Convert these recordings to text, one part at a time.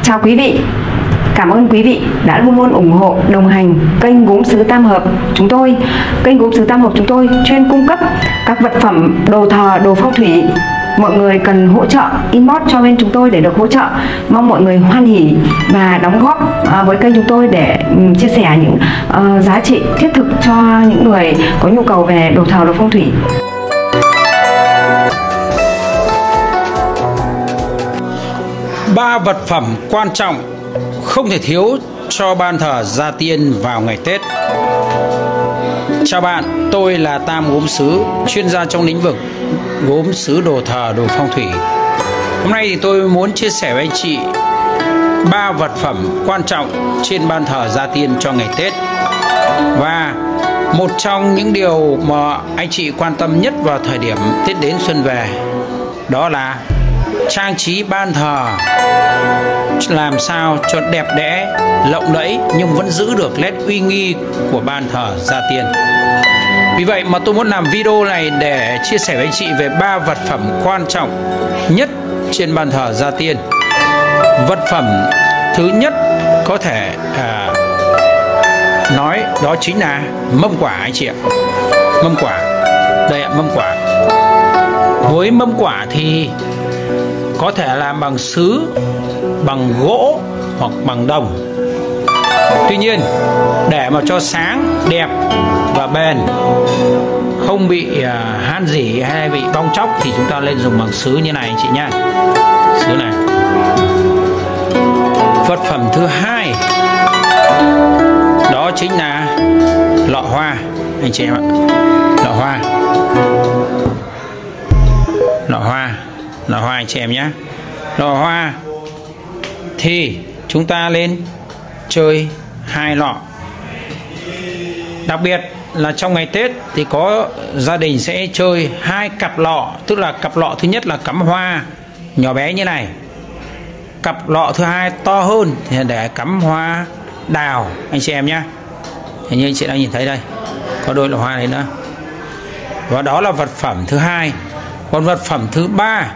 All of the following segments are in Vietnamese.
Chào quý vị. Cảm ơn quý vị đã luôn luôn ủng hộ, đồng hành kênh Gốm Sứ Tam Hợp chúng tôi. Kênh Gốm Sứ Tam Hợp chúng tôi chuyên cung cấp các vật phẩm đồ thờ, đồ phong thủy. Mọi người cần hỗ trợ inbox cho bên chúng tôi để được hỗ trợ. Mong mọi người hoan hỉ và đóng góp với kênh chúng tôi để chia sẻ những giá trị thiết thực cho những người có nhu cầu về đồ thờ, đồ phong thủy. Ba vật phẩm quan trọng không thể thiếu cho ban thờ gia tiên vào ngày Tết. Chào bạn, tôi là Tam Gốm Sứ, chuyên gia trong lĩnh vực gốm sứ đồ thờ, đồ phong thủy. Hôm nay thì tôi muốn chia sẻ với anh chị ba vật phẩm quan trọng trên ban thờ gia tiên cho ngày Tết. Và một trong những điều mà anh chị quan tâm nhất vào thời điểm Tết đến xuân về, đó là trang trí ban thờ làm sao cho đẹp đẽ, lộng lẫy nhưng vẫn giữ được nét uy nghi của ban thờ gia tiên. Vì vậy mà tôi muốn làm video này để chia sẻ với anh chị về ba vật phẩm quan trọng nhất trên ban thờ gia tiên. Vật phẩm thứ nhất có thể nói đó chính là mâm quả anh chị ạ. Mâm quả. Đây ạ, mâm quả. Với mâm quả thì có thể làm bằng sứ, bằng gỗ hoặc bằng đồng. Tuy nhiên để mà cho sáng, đẹp và bền, không bị han rỉ hay bị bong tróc thì chúng ta lên dùng bằng sứ như này anh chị nhá. Sứ này. Vật phẩm thứ hai đó chính là lọ hoa anh chị em ạ. Lọ hoa. Lọ hoa. Lọ hoa anh chị em nhé. Lọ hoa thì chúng ta lên chơi 2 lọ. Đặc biệt là trong ngày Tết thì có gia đình sẽ chơi 2 cặp lọ. Tức là cặp lọ thứ nhất là cắm hoa nhỏ bé như này, cặp lọ thứ hai to hơn thì để cắm hoa đào anh chị em nhé. Hình như anh chị đang nhìn thấy đây, có đôi lọ hoa này nữa. Và đó là vật phẩm thứ hai. Còn vật phẩm thứ ba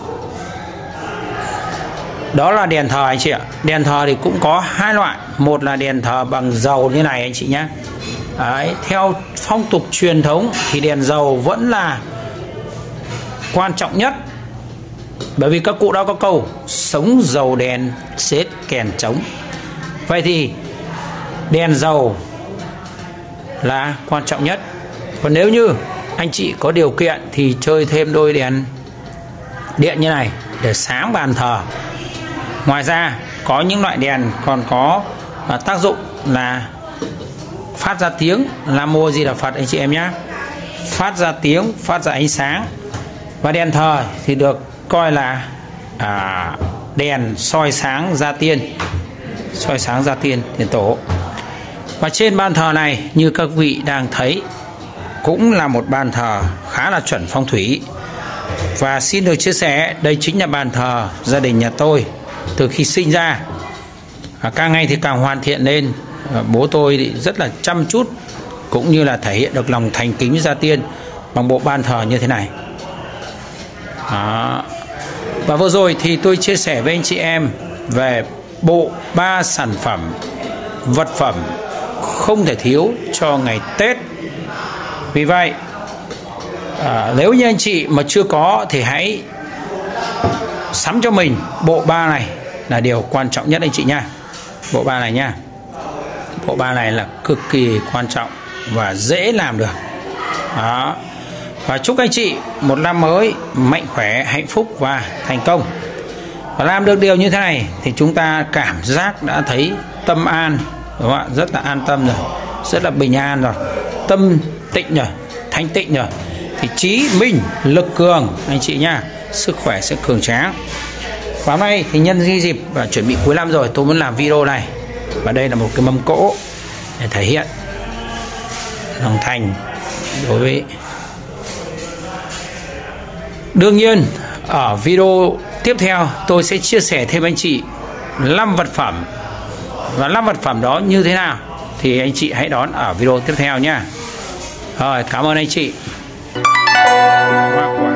đó là đèn thờ anh chị ạ. Đèn thờ thì cũng có 2 loại. Một là đèn thờ bằng dầu như này anh chị nhé. Đấy, theo phong tục truyền thống thì đèn dầu vẫn là quan trọng nhất. Bởi vì các cụ đã có câu sống dầu đèn, chết kèn trống. Vậy thì đèn dầu là quan trọng nhất. Còn nếu như anh chị có điều kiện thì chơi thêm đôi đèn điện như này để sáng bàn thờ. Ngoài ra có những loại đèn còn có tác dụng là phát ra tiếng, Nam Mô Di Đà Phật anh chị em nhé. Phát ra tiếng, phát ra ánh sáng. Và đèn thờ thì được coi là đèn soi sáng gia tiên. Soi sáng gia tiên, tiền tổ. Và trên ban thờ này như các vị đang thấy cũng là một ban thờ khá là chuẩn phong thủy. Và xin được chia sẻ, đây chính là bàn thờ gia đình nhà tôi từ khi sinh ra. Càng ngày thì càng hoàn thiện lên. Bố tôi thì rất là chăm chút cũng như là thể hiện được lòng thành kính gia tiên bằng bộ ban thờ như thế này. Và vừa rồi thì tôi chia sẻ với anh chị em về bộ 3 sản phẩm vật phẩm không thể thiếu cho ngày Tết. Vì vậy nếu như anh chị mà chưa có thì hãy sắm cho mình bộ 3 này là điều quan trọng nhất anh chị nha. Bộ 3 này nha. Bộ 3 này là cực kỳ quan trọng và dễ làm được. Đó. Và chúc anh chị một năm mới mạnh khỏe, hạnh phúc và thành công. Và làm được điều như thế này thì chúng ta cảm giác đã thấy tâm an, đúng không ạ? Rất là an tâm rồi, rất là bình an rồi, tâm tịnh rồi, thanh tịnh rồi, thì trí minh lực cường anh chị nha, sức khỏe sẽ cường tráng. Và hôm nay thì nhân dịp và chuẩn bị cuối năm rồi, tôi muốn làm video này. Và đây là một cái mâm cỗ để thể hiện lòng thành đối với. Đương nhiên ở video tiếp theo tôi sẽ chia sẻ thêm anh chị 5 vật phẩm. Và 5 vật phẩm đó như thế nào thì anh chị hãy đón ở video tiếp theo nha. Rồi, cảm ơn anh chị.